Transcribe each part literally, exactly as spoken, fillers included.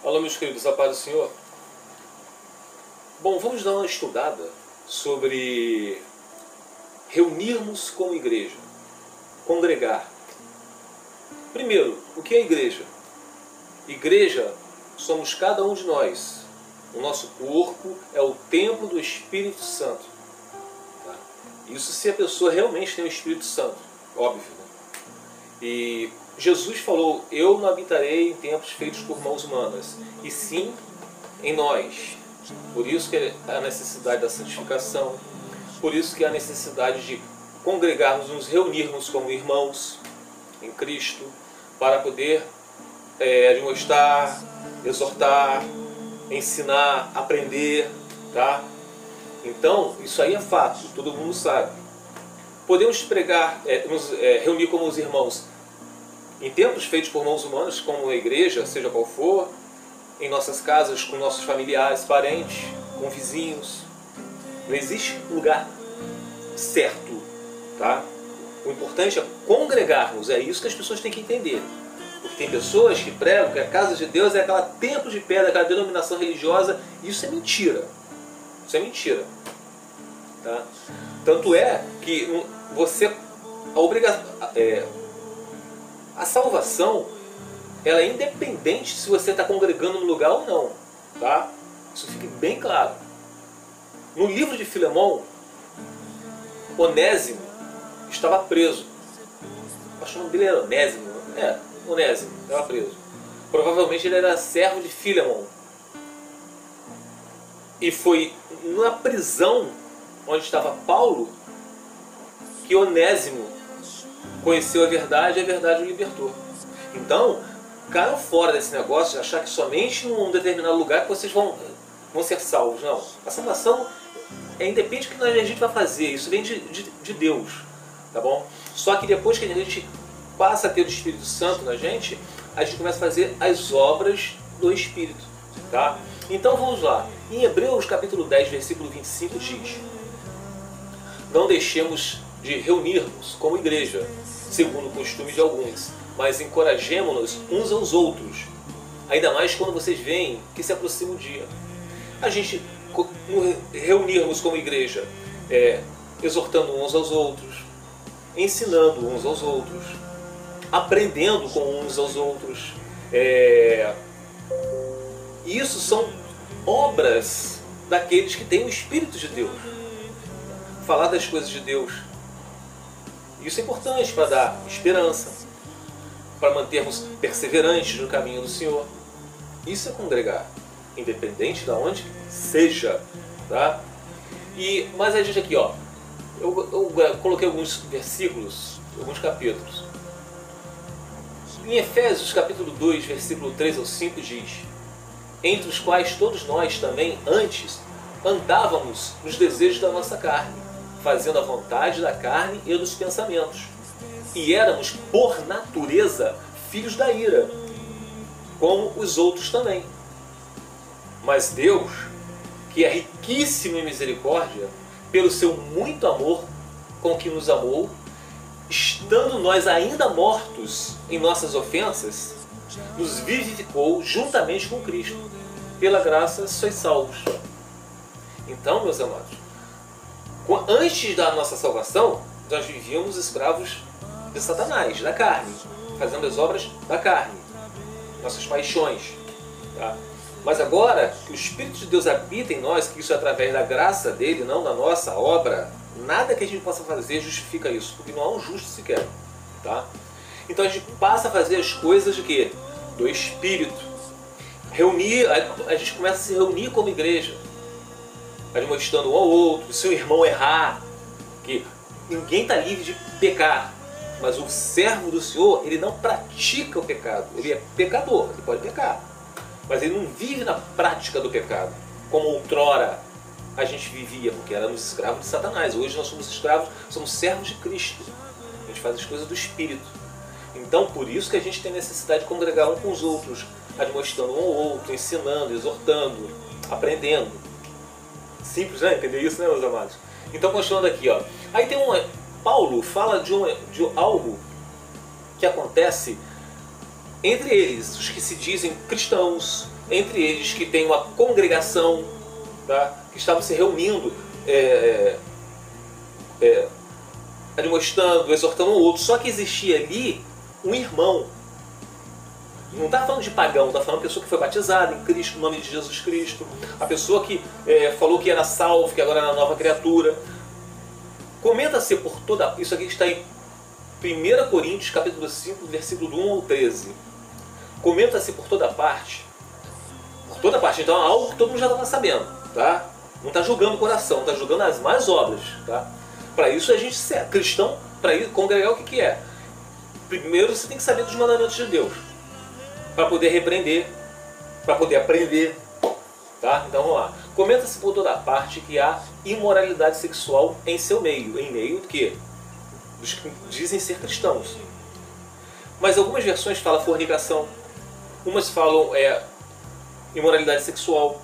Olá, meus queridos, a paz do Senhor. Bom, vamos dar uma estudada sobre reunirmos como igreja, congregar. Primeiro, o que é igreja? Igreja somos cada um de nós. O nosso corpo é o templo do Espírito Santo. Tá? Isso se a pessoa realmente tem o Espírito Santo, óbvio. Né? E Jesus falou, eu não habitarei em templos feitos por mãos humanas, e sim em nós. Por isso que há a necessidade da santificação, por isso que há a necessidade de congregarmos, nos reunirmos como irmãos em Cristo, para poder é, admoestar, exortar, ensinar, aprender, tá? Então, isso aí é fato, todo mundo sabe. Podemos pregar, é, nos é, reunir como os irmãos em templos feitos por mãos humanas, como a igreja, seja qual for, em nossas casas, com nossos familiares, parentes, com vizinhos. Não existe lugar certo, tá? O importante é congregarmos, é isso que as pessoas têm que entender. Porque tem pessoas que pregam que a casa de Deus é aquela templo de pedra, aquela denominação religiosa, e isso é mentira. Isso é mentira. Tá? Tanto é que você, a obrigação, é, a salvação, ela é independente se você está congregando no lugar ou não. Tá? Isso fique bem claro. No livro de Filemão, Onésimo estava preso. Acho que o nome dele era Onésimo. É, Onésimo estava preso. Provavelmente ele era servo de Filemão. E foi na prisão onde estava Paulo que Onésimo conheceu a verdade e a verdade o libertou. Então, caiam fora desse negócio de achar que somente num determinado lugar que vocês vão, vão ser salvos. Não. A salvação é independente do que a gente vai fazer. Isso vem de, de, de Deus. Tá bom? Só que depois que a gente passa a ter o Espírito Santo na gente, a gente começa a fazer as obras do Espírito. Tá? Então vamos lá. Em Hebreus capítulo dez, versículo vinte e cinco diz: não deixemos de reunirmos como igreja, segundo o costume de alguns, mas encorajemo-nos uns aos outros, ainda mais quando vocês veem que se aproxima o dia. A gente reunirmos como igreja, é, exortando uns aos outros, ensinando uns aos outros, aprendendo com uns aos outros. É... Isso são obras daqueles que têm o Espírito de Deus. Falar das coisas de Deus. Isso é importante para dar esperança, para mantermos perseverantes no caminho do Senhor. Isso é congregar, independente de onde seja. Tá? E, mas a gente aqui, ó, eu, eu coloquei alguns versículos, alguns capítulos. Em Efésios capítulo dois, versículo três ao cinco diz: entre os quais todos nós também antes andávamos nos desejos da nossa carne, fazendo a vontade da carne e dos pensamentos. E éramos, por natureza, filhos da ira, como os outros também. Mas Deus, que é riquíssimo em misericórdia, pelo seu muito amor com que nos amou, estando nós ainda mortos em nossas ofensas, nos vivificou juntamente com Cristo. Pela graça sois salvos. Então, meus amados, antes da nossa salvação, nós vivíamos escravos de Satanás, da carne, fazendo as obras da carne, nossas paixões. Tá? Mas agora que o Espírito de Deus habita em nós, que isso é através da graça dele, não da nossa obra, nada que a gente possa fazer justifica isso, porque não há um justo sequer. Tá? Então a gente passa a fazer as coisas de quê? Do Espírito. Reunir, a gente começa a se reunir como igreja, admoestando um ao outro. Se o irmão errar, que ninguém está livre de pecar, mas o servo do Senhor, ele não pratica o pecado. Ele é pecador, ele pode pecar, mas ele não vive na prática do pecado, como outrora a gente vivia, porque éramos escravos de Satanás. Hoje nós somos escravos, somos servos de Cristo. A gente faz as coisas do Espírito. Então, por isso que a gente tem necessidade de congregar um com os outros, admoestando um ao outro, ensinando, exortando, aprendendo. Simples, né? Entender isso, né, meus amados? Então, continuando aqui, ó. Aí tem um... Paulo fala de, um, de algo que acontece entre eles, os que se dizem cristãos, entre eles que tem uma congregação, tá? Que estavam se reunindo, é, é, admoestando, exortando um outro. Só que existia ali um irmão. Não está falando de pagão, está falando de pessoa que foi batizada em Cristo, no nome de Jesus Cristo. A pessoa que é, falou que era salvo, que agora era nova criatura. Comenta-se por toda... Isso aqui está em primeira Coríntios, capítulo cinco, versículo do um ao treze. Comenta-se por toda parte. Por toda parte. Então é algo que todo mundo já estava sabendo. Tá? Não está julgando o coração, está julgando as más obras. Tá? Para isso a gente ser cristão, para ir congregar, o que, que é? Primeiro você tem que saber dos mandamentos de Deus. Para poder repreender, para poder aprender. Tá? Então vamos lá. Comenta-se por toda parte que há imoralidade sexual em seu meio. Em meio do quê? Dos que dizem ser cristãos. Mas algumas versões falam fornicação. Umas falam é, imoralidade sexual.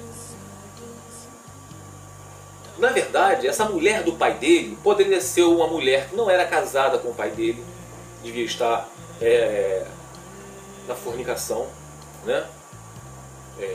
Na verdade, essa mulher do pai dele poderia ser uma mulher que não era casada com o pai dele. Devia estar é, na fornicação, né? É,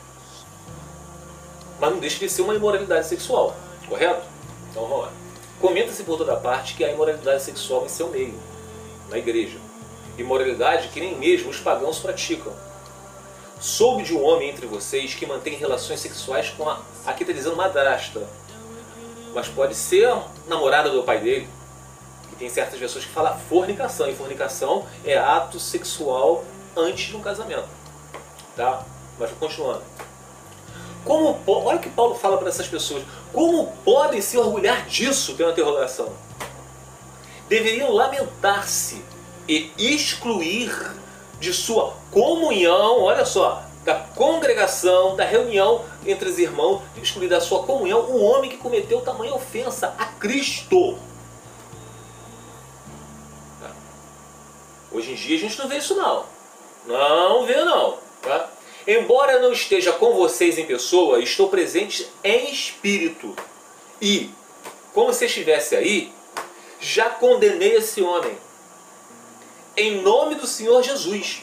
mas não deixa de ser uma imoralidade sexual, correto? Então vamos lá. Comenta-se por toda parte que há imoralidade sexual em seu meio, na igreja. Imoralidade que nem mesmo os pagãos praticam. Soube de um homem entre vocês que mantém relações sexuais com a, aqui está dizendo madrasta, mas pode ser a namorada do pai dele. Que tem certas pessoas que falam fornicação, e fornicação é ato sexual antes de um casamento. Tá? Mas continuando. Como, olha o que Paulo fala para essas pessoas. Como podem se orgulhar disso? Tem uma interrogação. Deveriam lamentar-se e excluir de sua comunhão, olha só, da congregação, da reunião entre os irmãos, excluir da sua comunhão um homem que cometeu tamanha ofensa a Cristo. Tá? Hoje em dia a gente não vê isso não. Não vê não. Tá? Embora eu não esteja com vocês em pessoa, estou presente em espírito. E, como se estivesse aí, já condenei esse homem. Em nome do Senhor Jesus.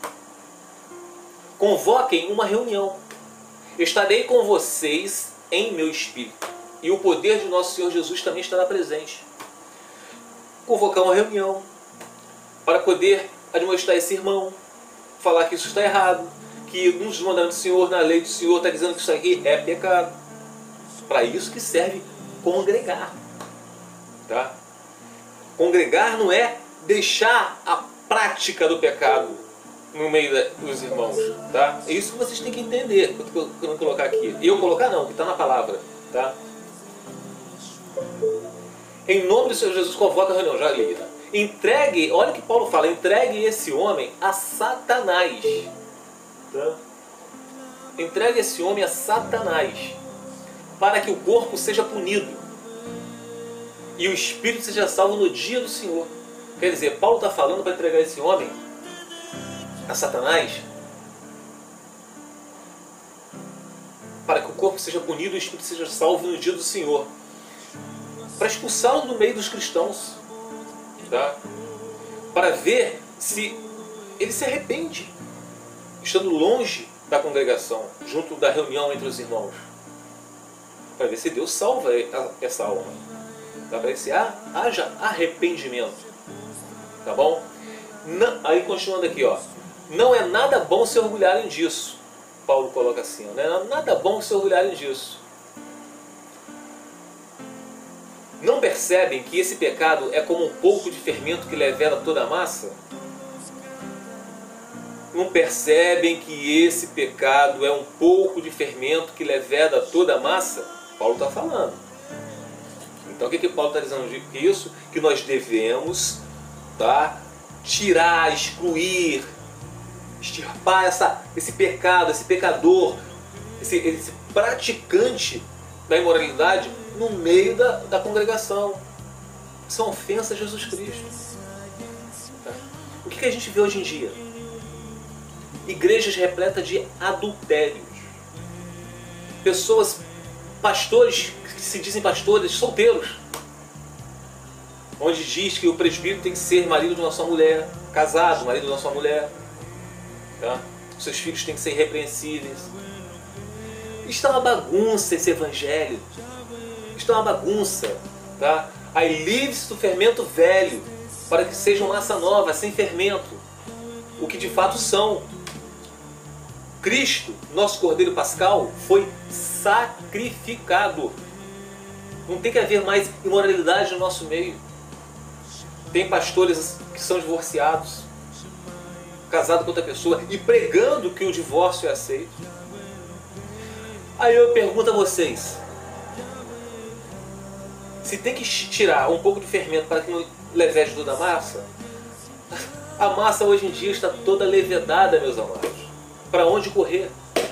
Convoquem uma reunião. Estarei com vocês em meu espírito. E o poder de nosso Senhor Jesus também estará presente. Convocar uma reunião para poder admoestar esse irmão, falar que isso está errado, que nos mandamentos do Senhor, na lei do Senhor, está dizendo que isso aqui é pecado. Para isso que serve congregar. Tá? Congregar não é deixar a prática do pecado no meio dos irmãos. Tá? É isso que vocês têm que entender, que eu estou querendo colocar aqui. Eu colocar não, que está na palavra. Tá? Em nome do Senhor Jesus, convoca a reunião. Já li. Tá? Entregue, olha o que Paulo fala, entregue esse homem a Satanás. Tá? Entregue esse homem a Satanás, para que o corpo seja punido e o espírito seja salvo no dia do Senhor. Quer dizer, Paulo está falando para entregar esse homem a Satanás, para que o corpo seja punido e o espírito seja salvo no dia do Senhor, para expulsá-lo do meio dos cristãos, tá? Para ver se ele se arrepende, estando longe da congregação, junto da reunião entre os irmãos, para ver se Deus salva essa alma, tá? Para ver se haja arrependimento, tá bom? Não, aí continuando aqui, ó, não é nada bom se orgulharem disso. Paulo coloca assim, ó, não é nada bom se orgulharem disso. Não percebem que esse pecado é como um pouco de fermento que leveda toda a massa? Não percebem que esse pecado é um pouco de fermento que leveda toda a massa? Paulo está falando. Então o que, que Paulo está dizendo isso? Que nós devemos, tá, tirar, excluir, extirpar essa, esse pecado, esse pecador, esse, esse praticante da imoralidade no meio da, da congregação. São ofensas a Jesus Cristo. Tá? O que, que a gente vê hoje em dia? Igrejas repletas de adultérios. Pessoas, pastores, que se dizem pastores, solteiros. Onde diz que o presbítero tem que ser marido de uma só mulher, casado, marido de uma só mulher. Tá? seus filhos têm que ser irrepreensíveis. Está uma bagunça esse evangelho. Está uma bagunça. Tá? Aí livre-se do fermento velho, para que sejam massa nova, sem fermento. O que de fato são. Cristo, nosso Cordeiro Pascal, foi sacrificado. Não tem que haver mais imoralidade no nosso meio. Tem pastores que são divorciados, casados com outra pessoa e pregando que o divórcio é aceito. Aí eu pergunto a vocês, se tem que tirar um pouco de fermento para que não levede toda a massa, a massa hoje em dia está toda levedada, meus amados. Para onde correr?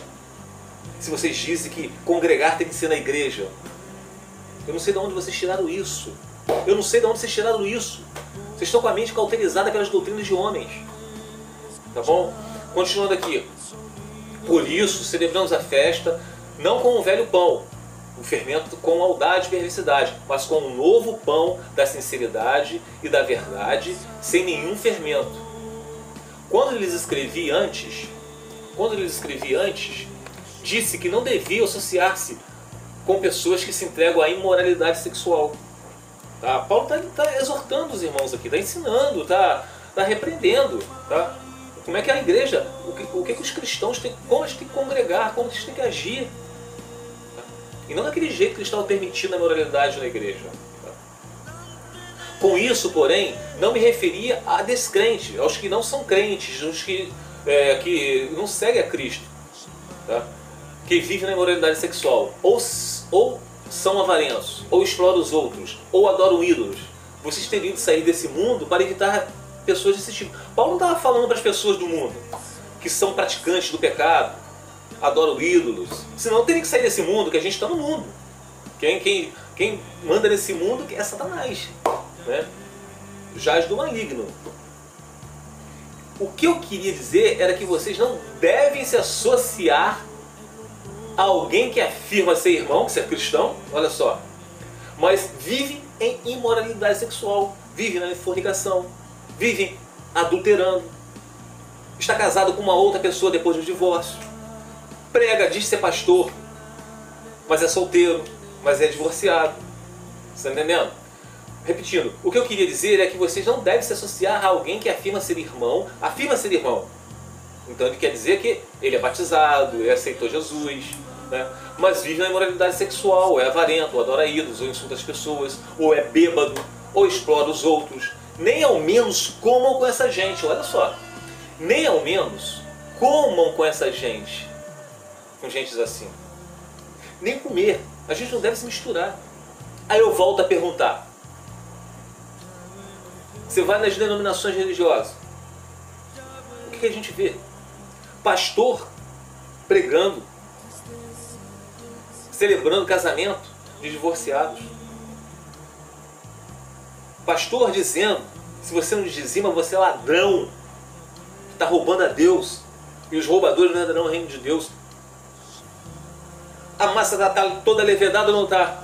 Se vocês dizem que congregar tem que ser na igreja, eu não sei de onde vocês tiraram isso. Eu não sei de onde vocês tiraram isso. Vocês estão com a mente cauterizada pelas doutrinas de homens. Tá bom? Continuando aqui. Por isso, celebramos a festa, não com o velho pão, o fermento com maldade e perversidade, mas com o novo pão da sinceridade e da verdade, sem nenhum fermento. Quando lhes escrevi antes, quando lhes escrevi antes, disse que não devia associar-se com pessoas que se entregam à imoralidade sexual. Tá? Paulo está tá exortando os irmãos aqui, está ensinando, está tá repreendendo. Tá? Como é que a igreja, o que, o que, que os cristãos têm, como eles têm que congregar, como eles têm que agir. Tá? E não daquele jeito que eles estavam permitindo a imoralidade na igreja. Tá? Com isso, porém, não me referia a descrentes, aos que não são crentes, aos que, é, que não seguem a Cristo. Tá? Que vivem na imoralidade sexual, ou, ou são avarentos, ou exploram os outros, ou adoram ídolos. Vocês teriam de sair desse mundo para evitar pessoas desse tipo. Paulo não estava falando para as pessoas do mundo que são praticantes do pecado, adoram ídolos. Senão teria que sair desse mundo, que a gente está no mundo. Quem, quem, quem manda nesse mundo é Satanás, né? Jaz do maligno. O que eu queria dizer era que vocês não devem se associar a alguém que afirma ser irmão, que ser cristão, olha só, mas vive em imoralidade sexual, vive na fornicação, vive adulterando, está casado com uma outra pessoa depois do divórcio, prega, diz ser pastor, mas é solteiro, mas é divorciado. Você está entendendo? Repetindo, o que eu queria dizer é que vocês não devem se associar a alguém que afirma ser irmão, afirma ser irmão. Então ele quer dizer que ele é batizado, ele aceitou Jesus, né? Mas vive na imoralidade sexual, ou é avarento, ou adora ídolos, ou insulta as pessoas, ou é bêbado, ou explora os outros. Nem ao menos comam com essa gente, olha só. Nem ao menos comam com essa gente, com gentes assim. Nem comer, a gente não deve se misturar. Aí eu volto a perguntar. Você vai nas denominações religiosas, o que a gente vê? Pastor pregando, celebrando casamento de divorciados. Pastor dizendo, se você não dizima, você é ladrão, está roubando a Deus, e os roubadores não entrarão no reino de Deus. A massa está toda levedada ou não está?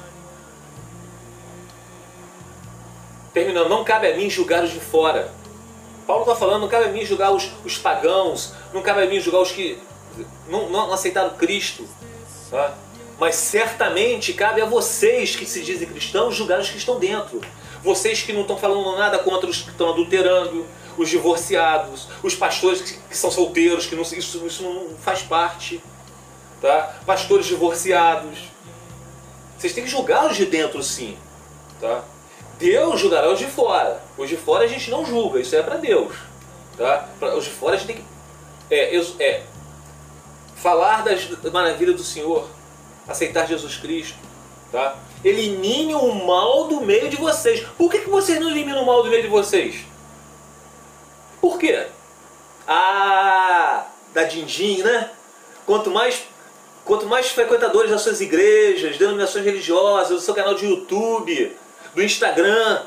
Terminando, não cabe a mim julgar os de fora. Paulo está falando, não cabe a mim julgar os, os pagãos, não cabe a mim julgar os que não, não aceitaram Cristo. Tá? Mas certamente cabe a vocês que se dizem cristãos julgar os que estão dentro. Vocês que não estão falando nada contra os que estão adulterando, os divorciados, os pastores que, que são solteiros, que não, isso, isso não faz parte. Tá? Pastores divorciados. Vocês têm que julgar os de dentro, sim. Tá? Deus julgará os de fora. Os de fora a gente não julga, isso é para Deus. Tá? Os de fora a gente tem que é, é, falar das maravilhas do Senhor, aceitar Jesus Cristo. Tá? Elimine o mal do meio de vocês. Por que, que vocês não eliminam o mal do meio de vocês? Por quê? Ah, da din-din, né? Quanto mais, quanto mais frequentadores das suas igrejas, denominações religiosas, do seu canal de YouTube, do Instagram.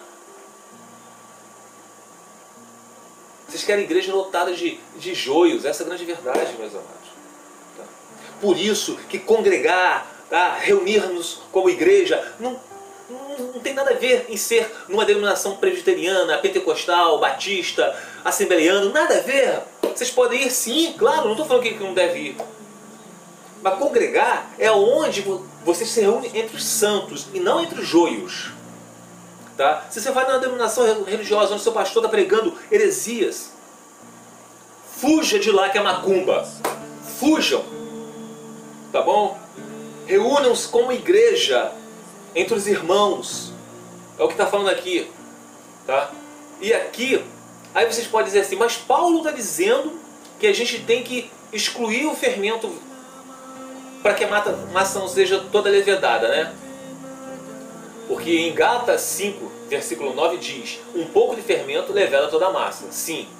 Vocês querem igreja lotada de, de joios, essa é a grande verdade, meus amados. Tá? Por isso que congregar, tá? Reunir-nos como igreja, não, Não, não tem nada a ver em ser numa denominação presbiteriana, pentecostal, batista, assembleiano, nada a ver. Vocês podem ir sim, claro, não estou falando que não deve ir. Mas congregar é onde você se reúne entre os santos e não entre os joios. Tá? Se você vai numa denominação religiosa onde seu pastor está pregando heresias, fuja de lá que é macumba. Fujam. Tá bom? Reúnam-se como igreja entre os irmãos. É o que está falando aqui. Tá? E aqui, aí vocês podem dizer assim, mas Paulo está dizendo que a gente tem que excluir o fermento para que a massa não seja toda levedada, né? Porque em Gálatas cinco, versículo nove diz, um pouco de fermento leveda toda a massa. Sim.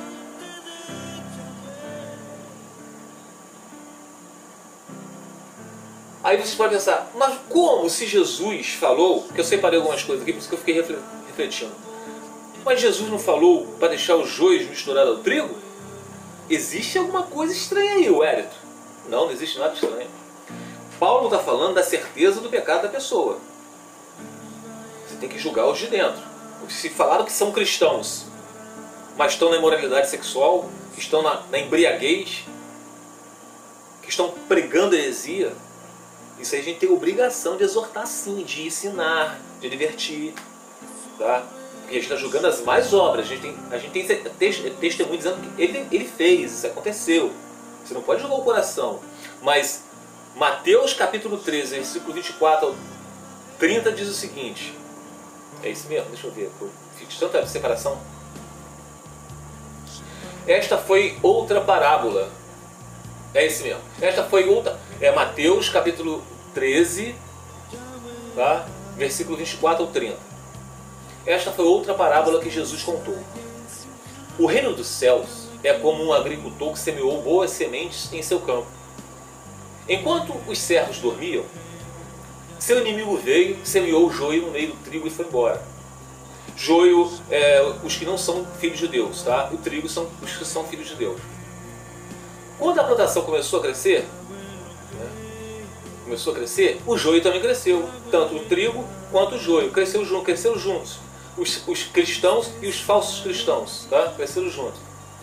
Aí vocês podem pensar, mas como se Jesus falou, que eu separei algumas coisas aqui, por isso que eu fiquei refletindo. Mas Jesus não falou para deixar os joios misturados ao trigo? Existe alguma coisa estranha aí, Wellington? Não, não existe nada estranho. Paulo está falando da certeza do pecado da pessoa. Você tem que julgar os de dentro. Se falaram que são cristãos, mas estão na imoralidade sexual, que estão na, na embriaguez, que estão pregando heresia, isso aí a gente tem obrigação de exortar sim, de ensinar, de divertir. Tá? Porque a gente está julgando as mais obras. A gente tem, a gente tem testemunho dizendo que ele, ele fez, isso aconteceu. Você não pode julgar o coração. Mas Mateus capítulo treze, versículo vinte e quatro ao trinta diz o seguinte. É isso mesmo? Deixa eu ver. Fiz tanta separação. Esta foi outra parábola. É esse mesmo. Esta foi outra. É Mateus capítulo treze, tá? Versículo vinte e quatro ao trinta. Esta foi outra parábola que Jesus contou. O reino dos céus é como um agricultor que semeou boas sementes em seu campo. Enquanto os servos dormiam, seu inimigo veio, semeou o joio no meio do trigo e foi embora. Joio é os que não são filhos de Deus, tá? O trigo são os que são filhos de Deus. Quando a plantação começou a crescer, né, começou a crescer, o joio também cresceu. Tanto o trigo quanto o joio. Cresceu junto, cresceram juntos. Os, os cristãos e os falsos cristãos, tá? Cresceram juntos.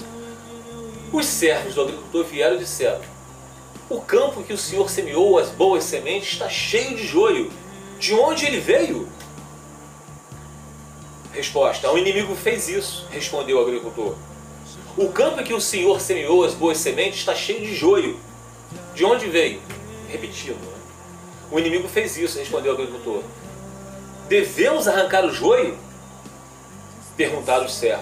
Os servos do agricultor vieram e disseram: o campo que o Senhor semeou as boas sementes está cheio de joio. De onde ele veio? Resposta: o inimigo fez isso, respondeu o agricultor. O campo que o Senhor semeou as boas sementes está cheio de joio. De onde veio? Repetindo. Né? O inimigo fez isso, respondeu o agricultor. Devemos arrancar o joio? Perguntaram os servos.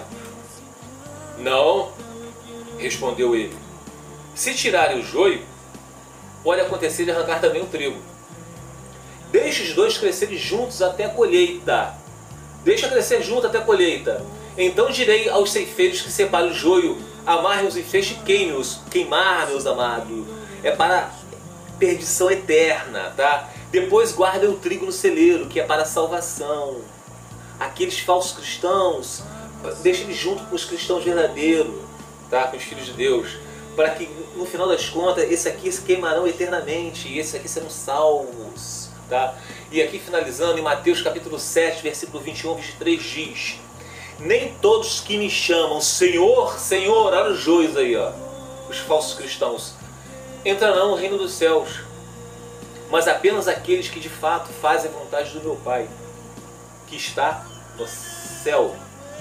Não, respondeu ele. Se tirarem o joio, pode acontecer de arrancar também o trigo. Deixe os dois crescerem juntos até a colheita. Deixa crescer junto até a colheita. Então direi aos ceifeiros que separem o joio, amarrem-os em feixe e queimem-os. Queimar, meus amados, é para perdição eterna, tá? Depois guardem o trigo no celeiro, que é para a salvação. Aqueles falsos cristãos, deixem eles junto com os cristãos verdadeiros, tá? Com os filhos de Deus, para que no final das contas, esse aqui se queimarão eternamente, e esse aqui serão salvos, tá? E aqui finalizando, em Mateus capítulo sete, versículo vinte e um, vinte e três diz: nem todos que me chamam Senhor, Senhor, olha os joios aí, ó, os falsos cristãos, entrarão no reino dos céus, mas apenas aqueles que de fato fazem a vontade do meu Pai, que está no céu.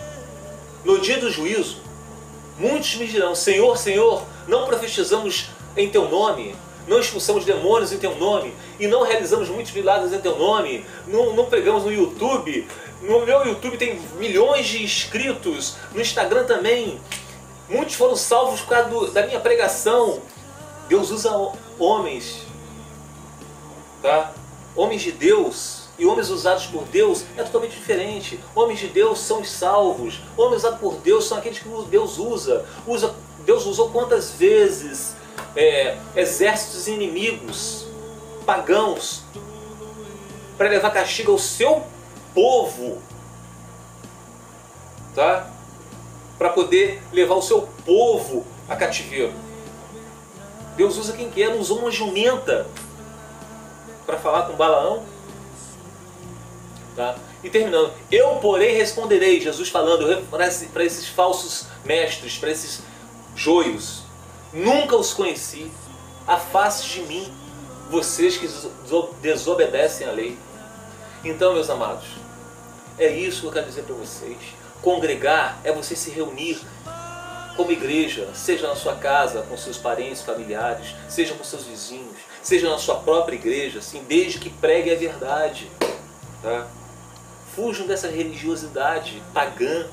No dia do juízo, muitos me dirão: Senhor, Senhor, não profetizamos em Teu nome, não expulsamos demônios em Teu nome, e não realizamos muitos milagres em Teu nome, não, não pregamos no YouTube. No meu YouTube tem milhões de inscritos, no Instagram também. Muitos foram salvos por causa do, da minha pregação. Deus usa homens, tá? Homens de Deus e homens usados por Deus é totalmente diferente. Homens de Deus são os salvos. Homens usados por Deus são aqueles que Deus usa. usa Deus usou quantas vezes é, exércitos inimigos, pagãos, para levar castigo ao seu povo, tá? Para poder levar o seu povo a cativeiro. Deus usa quem quer, não usou uma jumenta para falar com Balaão. Tá? E terminando, eu porém responderei, Jesus falando para esses falsos mestres, para esses joios, nunca os conheci, afaste de mim, vocês que desobedecem à lei. Então, meus amados, é isso que eu quero dizer para vocês. Congregar é você se reunir como igreja, seja na sua casa, com seus parentes, familiares, seja com seus vizinhos, seja na sua própria igreja, assim, desde que pregue a verdade. Tá? Fujam dessa religiosidade pagã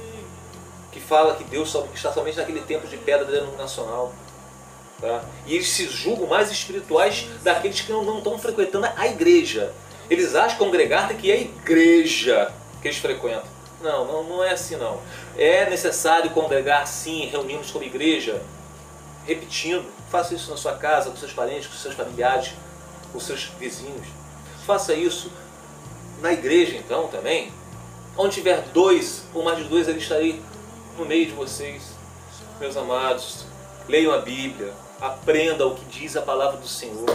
que fala que Deus está somente naquele templo de pedra denominacional. Tá? E eles se julgam mais espirituais daqueles que não, não estão frequentando a igreja. Eles acham que congregar que é a igreja que eles frequentam. Não, não, não é assim não. É necessário congregar sim, reunirmos como igreja, repetindo. Faça isso na sua casa, com seus parentes, com seus familiares, com seus vizinhos. Faça isso na igreja então também. Onde tiver dois ou mais de dois, ali estarei no meio de vocês. Meus amados, leiam a Bíblia, aprendam o que diz a palavra do Senhor.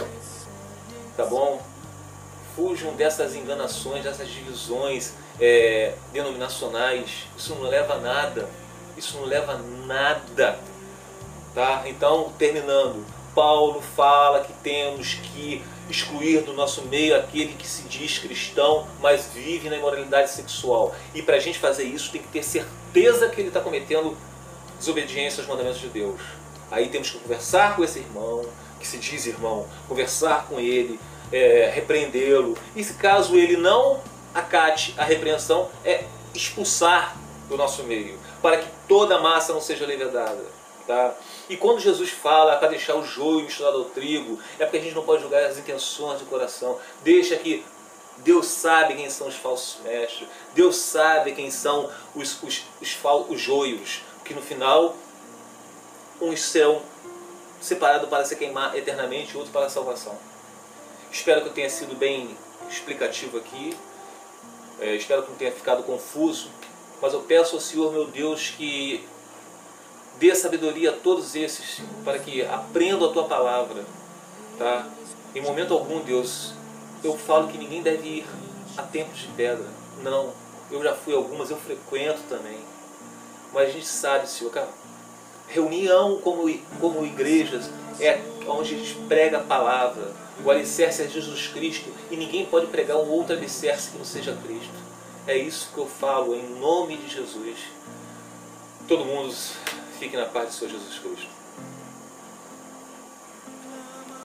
Tá bom? Fujam dessas enganações, dessas divisões é, denominacionais. Isso não leva a nada. Isso não leva a nada. Tá? Então, terminando, Paulo fala que temos que excluir do nosso meio aquele que se diz cristão, mas vive na imoralidade sexual. E para a gente fazer isso, tem que ter certeza que ele está cometendo desobediência aos mandamentos de Deus. Aí temos que conversar com esse irmão, que se diz irmão, conversar com ele, É, repreendê-lo, e se caso ele não acate a repreensão, é expulsar do nosso meio, para que toda a massa não seja levedada. Tá? E quando Jesus fala para deixar o joio misturado ao trigo, é porque a gente não pode julgar as intenções do coração. Deixa que Deus sabe quem são os falsos mestres, Deus sabe quem são os, os, os, os joios, que no final uns serão separados para se queimar eternamente e outros para a salvação. Espero que eu tenha sido bem explicativo aqui, é, espero que não tenha ficado confuso, mas eu peço ao Senhor, meu Deus, que dê sabedoria a todos esses, para que aprendam a Tua Palavra. Tá? Em momento algum, Deus, eu falo que ninguém deve ir a templos de pedra. Não, eu já fui a algumas, eu frequento também. Mas a gente sabe, Senhor, cara, reunião como, como igrejas é onde a gente prega a Palavra. O alicerce é Jesus Cristo e ninguém pode pregar um outro alicerce que não seja Cristo. É isso que eu falo em nome de Jesus. Todo mundo fique na paz do Senhor Jesus Cristo.